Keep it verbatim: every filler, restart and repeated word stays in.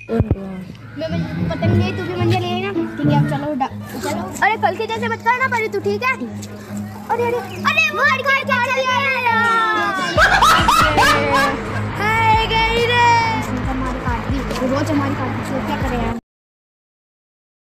मैं पतंग ले, तू भी मंजे ले ना। ठीक है, चलो चलो। अरे कल के जैसे मत करना पड़े तू, ठीक है? अरे अरे अरे वो लड़का